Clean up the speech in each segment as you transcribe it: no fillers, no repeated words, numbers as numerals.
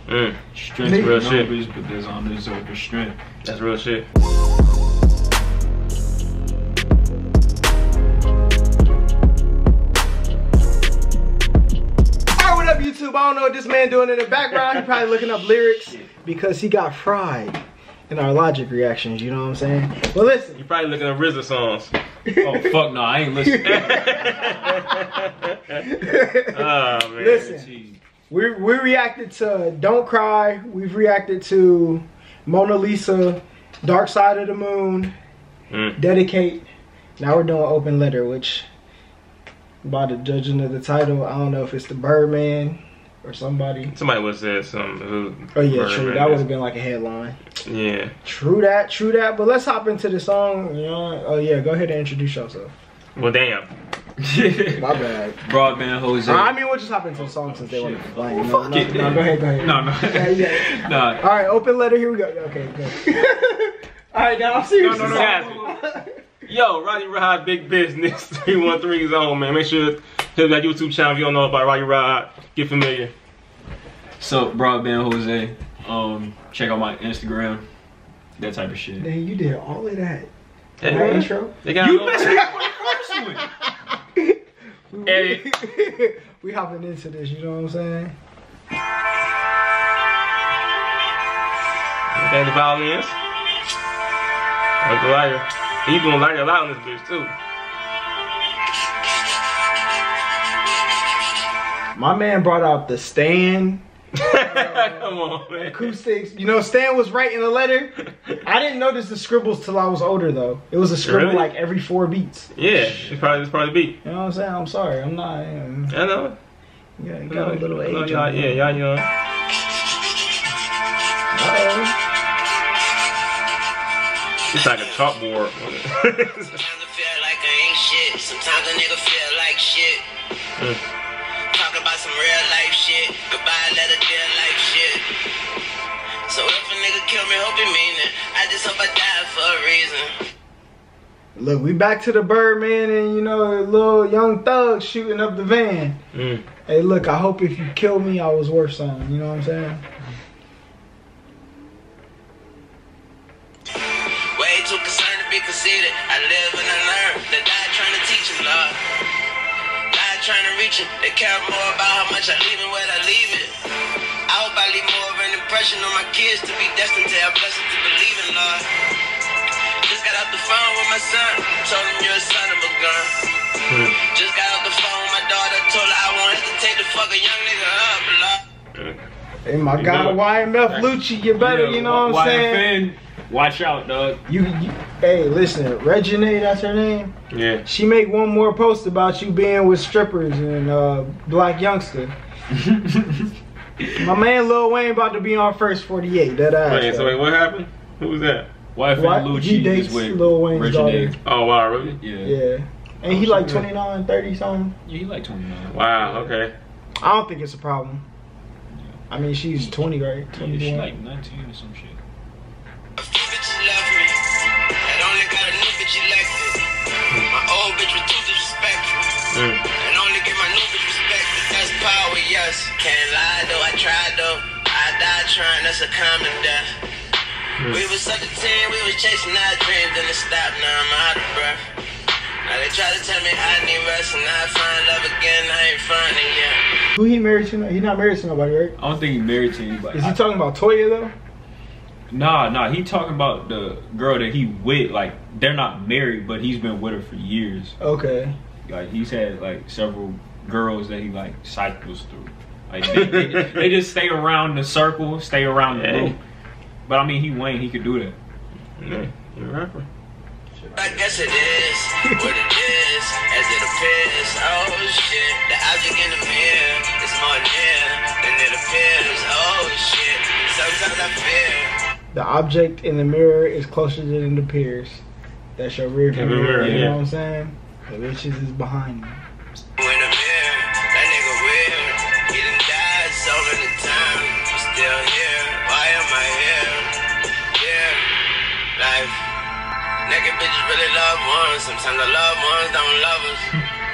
Strength Nigga. real Shit. numbers, but there's undeserved strength. That's real shit. Alright, what up, YouTube? I don't know what this man doing in the background. He probably looking up lyrics because he got fried in our Logic reactions. You know what I'm saying? But listen. You probably looking at RZA songs. Oh fuck no, I ain't listening. Oh man. Listen. We reacted to Don't Cry. We've reacted to Mona Lisa, Dark Side of the Moon, Dedicate. Now we're doing Open Letter, which by the judging of the title, I don't know if it's the Birdman or somebody. Somebody would have said something. Oh yeah, true. That would have been like a headline. Yeah. True that, true that. But let's hop into the song. You know? Oh yeah, go ahead and introduce yourself. Well, damn. My bad. Broadband Jose. I mean, we'll just hop into the song since they want to complain. No, Fuck it, go ahead, go ahead. No. Nah. All right, Open Letter. Here we go. Okay, go. All right, now I'm serious. No. Yo, Roddy Rod, Big Business 313 Zone, man. Make sure to hit that YouTube channel if you don't know about Roddy Rod. Get familiar. So Broadband Jose. Check out my Instagram. That type of shit. Man, you did all of that. Hey, That intro. They got You messed me up on the first one. Hey. We hopping into this, you know what I'm saying? Okay, the violins. That's the lighter. He's doing lighter a lot on this bitch too. My man brought out the stand, Come on, man. acoustics. You know, Stan was writing the letter. I didn't notice the scribbles till I was older, though. It was a scribble Really? like every 4 beats. Yeah, it's probably the beat. You know what I'm saying? I'm sorry, I'm not. I know. You got a little age. No, on y'all, you. yeah, y'all young. Uh-oh. It's like a chalkboard. Sometimes I feel like I ain't shit. Sometimes a nigga feel like shit. Talk about some real life shit. Goodbye, let a deal life shit. So if a nigga kill me, hope he mean it. I just hope I die for a reason. Look, we back to the Birdman and, you know, little young thug shooting up the van. Hey, look, I hope if you kill me, I was worth something. You know what I'm saying? Way too concerned to be conceited. I live and I learn. They die trying to teach him, Lord. Die trying to reach him. They care more about how much I leave and where I leave it. I hope I leave more of an impression on my kids to be destined to have blessings to believe in, Lord. Just got off the phone with my son. Told him you're a son of a gun. Just got off the phone with my daughter. Told her I won't hesitate to fuck a young nigga up, Lord. Hey, my guy, YMF Lucci, you better, you know what I'm saying? Watch out, dog. Hey, listen, Regine, that's her name. Yeah. She make one more post about you being with strippers and Black Youngster. My man Lil Wayne about to be on First 48. That ass. Wait, so wait, what happened? Who was that? Wife What? and Lucci He dates is with Lil Wayne's Regine. daughter. Oh wow, really? Yeah. Yeah. And he like 29, 30 something. Yeah, he like 29. Wow. Okay. I don't think it's a problem. I mean, she's 20, right? Yeah, 21. she like 19 or some shit. A few bitches left me. And only got a new bitch elected. My old bitch was too disrespectful. And only give my new bitch respect. That's power, yes. Can't lie though, I tried though. I died trying, that's a common death. We was such a team, we was chasing our dreams, then it stopped, now I'm out of breath. Now they try to tell me I need rest and I find love again, I ain't finding yet. Who he married to? He not married to nobody, right? I don't think he's married to anybody. Is he talking about Toya though? Nah, he talking about the girl that he with. Like, they're not married, but he's been with her for years. Okay. Like, he's had like several girls that he like cycles through. Like, they just stay around the circle, stay around the loop. But I mean, he Wayne, he could do that. Yeah, you're a rapper. I guess it is what it is, as it appears. Oh shit, the object in the mirror is more near than it appears. Oh shit, sometimes I fear. The object in the mirror is closer than it appears. That's your rear view mirror, you know what I'm saying? The bitches is behind you. In the mirror, that nigga weird. He done died so many times, but still here. Why am I here? Yeah, life. Naked bitches really love ones. Sometimes the loved ones don't love us.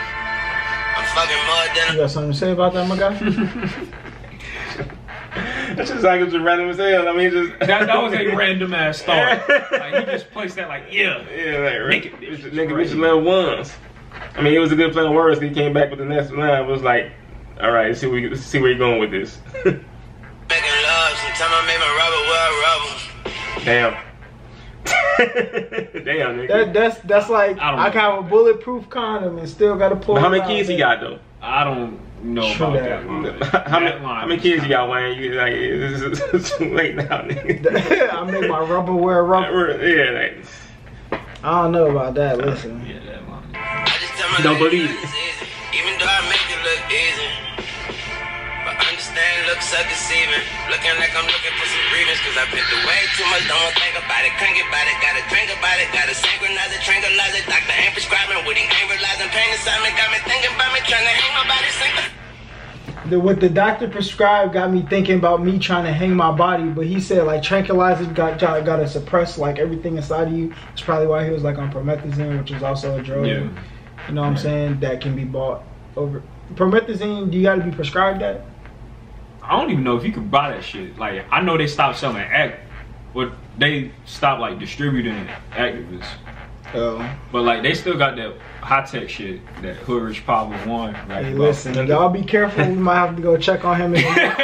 I'm fucking more than You got something to say about that, my guy? That's just like it's just random as hell. I mean, just that was a random ass thought. Like he just placed that like yeah, like nigga, reach level ones. I mean, it was a good play on words. He came back with the next line. It was like, all right, let's see where you're going with this. Making love, sometimes I make my rubber wear rubber. Damn. Damn, nigga. That's like I can have a bulletproof condom and still gotta pull. But how it many out kids he got though? I don't know True about that. that line. How That line many was kids you kinda- got, Wayne? You like it's too late now, nigga. I make my rubber wear rubber. Yeah, like I don't know about that. Listen. Yeah, that line. I just tell my Don't lady believe it's easy, even though I make it look easy. But understand, looks are deceiving. Looking like I'm looking for some grievance, cause I picked way too much, don't think about it, crank about it, gotta drink about it, gotta synchronize it, tranquilize it. Doctor ain't prescribing what he ain't realizing. Pain inside me got me thinking about me, trying to hang my body, sink What the doctor prescribed got me thinking about me trying to hang my body, but he said like tranquilizers got to suppress like everything inside of you. It's probably why he was like on promethazine, which is also a drug. Yeah. You know what I'm saying? That can be bought over. Promethazine, do you got to be prescribed that? I don't even know if you could buy that shit. Like I know they stopped selling but they stopped like distributing Actavis. Oh. But like they still got that high tech shit, that Hood Rich Power One. Right? Hey, listen, y'all be careful. We might have to go check on him.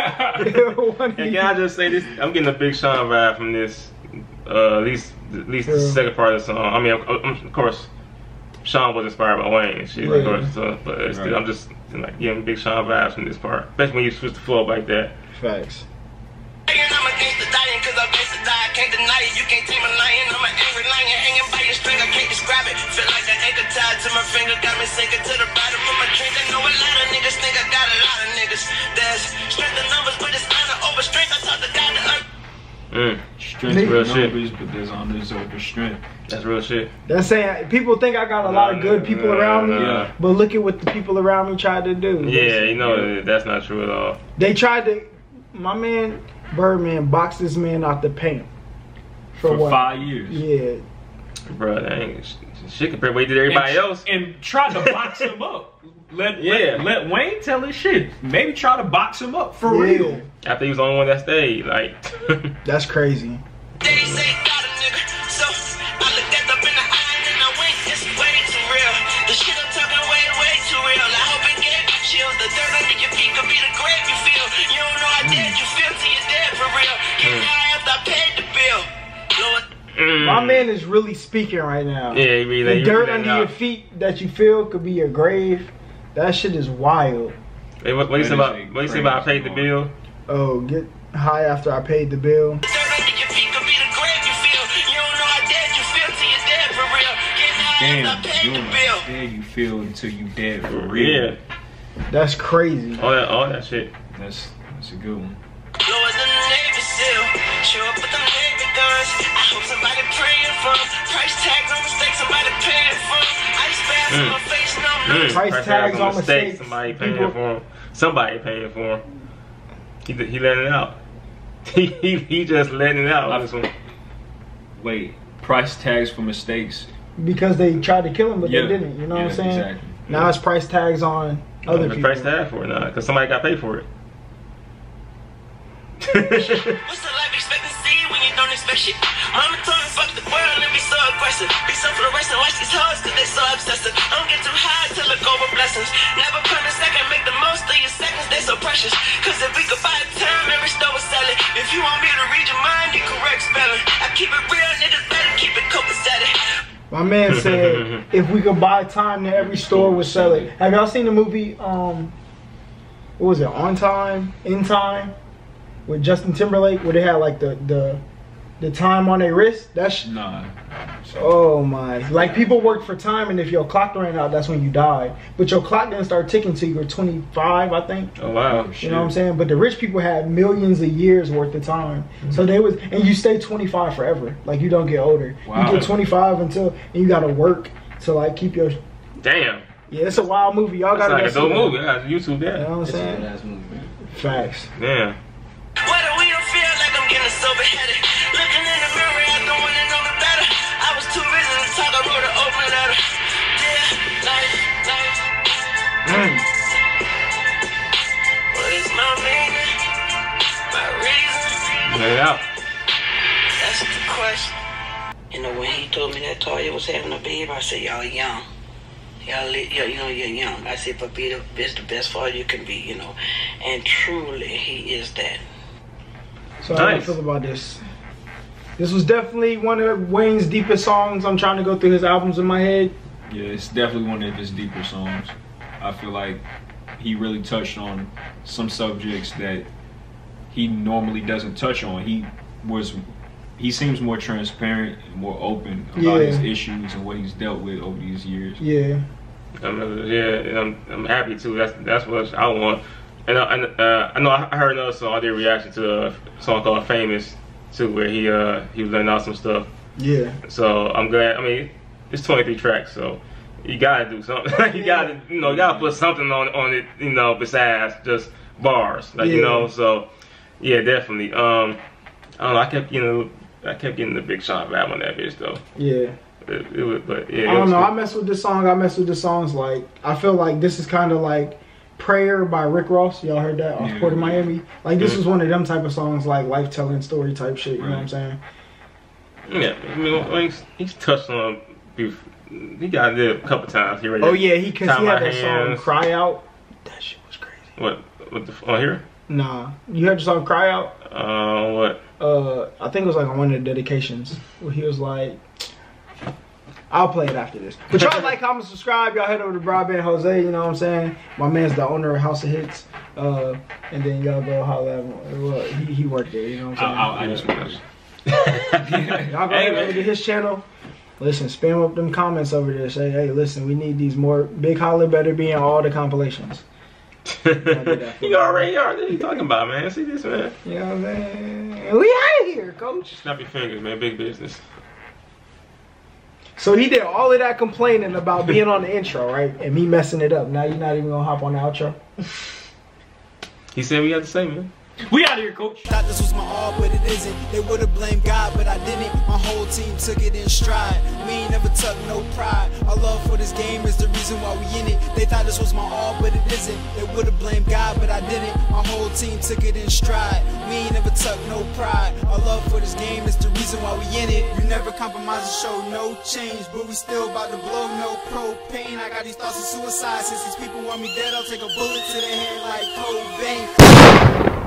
And can I just say this? I'm getting a big Sean vibe from this. At least the second part of the song. I mean, of course, Sean was inspired by Wayne and shit, of course. So, but it's still, I'm just like getting big Sean vibes from this part, especially when you switch the flow up like that. Facts. I'm against the dying, cause I'm against the die. I can't deny it, you can't tame a lion. I'm an angry lion, hanging by your string, I can't describe it. Feel like an anchor tied to my finger, got me sinking to the bottom of my drink. I know a lot of niggas think I got a lot of niggas. There's strength in numbers, but it's honor over strength. I talk to God to earth. Strength Real real shit. numbers, but there's undeserved strength. That's real shit. That's saying people think I got a lot of good people around me, Yeah. but look at what the people around me tried to do. Yeah, you know that's not true at all. They tried to. My man Birdman boxed this man out the paint For what? 5 years. Yeah. Bro, that ain't shit compared to what he did to everybody else. And tried to box him up. Let Wayne tell his shit. Maybe try to box him up for Yeah. real. After he was the only one that stayed, like. That's crazy. They say got a nigga, so I looked at up in the eye and I went, it's way too real. The shit I'm talking way too real. I hope it gave you chills. The dirt under your feet could be the grave you feel. You don't know how dead you feel till you're dead for real. Get high after I paid the bill. Lord. My man is really speaking right now. Yeah, he really. The dirt under your feet that you feel could be your grave. That shit is wild. Hey, what you say about? What you say about I paid the bill? Oh, get high after I paid the bill. The dirt under your feet could be the grave you feel. You don't know how dead you feel till you're dead for real. Get high after I Damn, paid you the don't bill. know how you feel until you dead for real. Yeah, That's crazy. all that shit. That's a good one. Lower than the Navy SEAL. Show up with them Navy guns. I hope somebody praying for 'em. Price tags on mistakes, somebody paying for 'em. Ice baths on my face, no. Price tags on mistakes. Somebody paying People- for him. Somebody paying for him. He letting it out. He just letting it out on this one. Wait, price tags for mistakes. Because they tried to kill him, but Yeah. they didn't. You know what I'm Yeah, saying? exactly. Now it's price tags on other The people. price tag for it now, because somebody got paid for it. What's the life expectancy when you don't expect shit? Mama told me fuck the world and be so aggressive. Be so for the rest and watch these hoes cause they so obsessive. I don't get too high to look over blessings. Never come in second, make the most of your seconds, they so precious. Cause if we could buy time, every store would sell it. If you want me to read your mind, you correct spelling. I keep it real, niggas better keep it copacetic. My man said if we could buy time, then every store would sell it. Have y'all seen the movie? What was it? On Time, In Time, with Justin Timberlake, where they had like the time on their wrist. That's Nah. oh my! Like people worked for time, and if your clock ran out, that's when you died. But your clock didn't start ticking till you were 25, I think. Oh wow. You know what I'm saying? But the rich people had millions of years worth of time. So they was, and you stay 25 forever. Like you don't get older. Wow. You get 25 until, and you gotta work to like keep your. Damn. Yeah, it's a wild movie. Y'all That's gotta like a go see dope that. movie. I got YouTube You know that. what I'm That's a saying? good ass movie, man. Facts. Damn. Why do we don't feel like I'm getting so beheaded? Looking in the mirror, I don't wanna know me better. I was too busy to talk, I wrote an open letter. Yeah, life. What is my meaning? My reason? Let it out. That's the question. You know, when he told me that Toya was having a baby, I said, y'all young. You know, you're young. I said, but be the best father you can be, you know. And truly, he is that. So how do you feel about this? This was definitely one of Wayne's deepest songs. I'm trying to go through his albums in my head. Yeah, it's definitely one of his deeper songs. I feel like he really touched on some subjects that he normally doesn't touch on. He seems more transparent and more open about his issues and what he's dealt with over these years. Yeah. I'm happy too. That's what I want. And I know I heard another song. I did a reaction to a song called "Famous" too, where he was letting out some stuff. Yeah. So I'm glad. I mean, it's 23 tracks, so you gotta do something. you gotta put something on it. You know, besides just bars. Like you know. So yeah, definitely. I don't know. I kept getting the Big Sean vibe on that bitch though. Yeah. It was, but yeah. I don't know. Cool. I mess with this song. I mess with the songs. Like I feel like this is kind of like "Prayer" by Rick Ross. Y'all heard that off Port of Miami? Like this is one of them type of songs, like life telling story type shit. You know what I'm saying? Yeah. I mean, he's touched on. He got it a couple times. He had that song "Cry Out." That shit was crazy. What the on here? Nah, you heard the song "Cry Out"? What? I think it was like on one of the dedications where he was like, I'll play it after this. But y'all like, comment, subscribe. Y'all head over to Broadband Jose, you know what I'm saying? My man's the owner of House of Hits. And then y'all go holler at him. Well, he worked there, you know what I'm saying? I just y'all go over to his channel. Listen, spam up them comments over there. Say, hey, listen, we need these more. Big Holler better be in all the compilations. You already are. What are you talking about, man? See this, man? You know what I'm saying? We out of here, coach. Snap your fingers, man. Big business. So he did all of that complaining about being on the intro, right? And me messing it up. Now you're not even gonna hop on the outro? He said we got the same, man. We out of here, coach. Thought this was my all, but it isn't. They would've blamed God, but I didn't. My whole team took it in stride. We ain't never took no pride. Our love for this game is the reason why we in it. They thought this was my all, but it isn't. They would've blamed God, but I didn't. My whole team took it in stride. We ain't never took no pride. Our love for this game is the reason why we in it. You never compromise and show no change, but we still about to blow no propane. I got these thoughts of suicide. Since these people want me dead, I'll take a bullet to the head like Cobain.